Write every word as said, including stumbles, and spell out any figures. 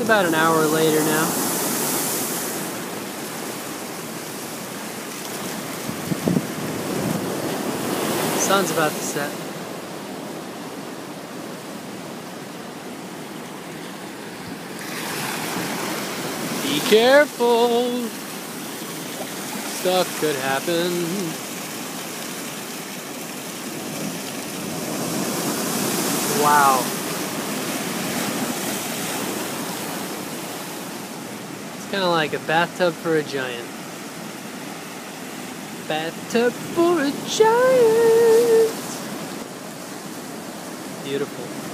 about an hour later now. The sun's about to set. Be careful! Stuff could happen. Wow. It's kind of like a bathtub for a giant. Bathtub for a giant. Beautiful.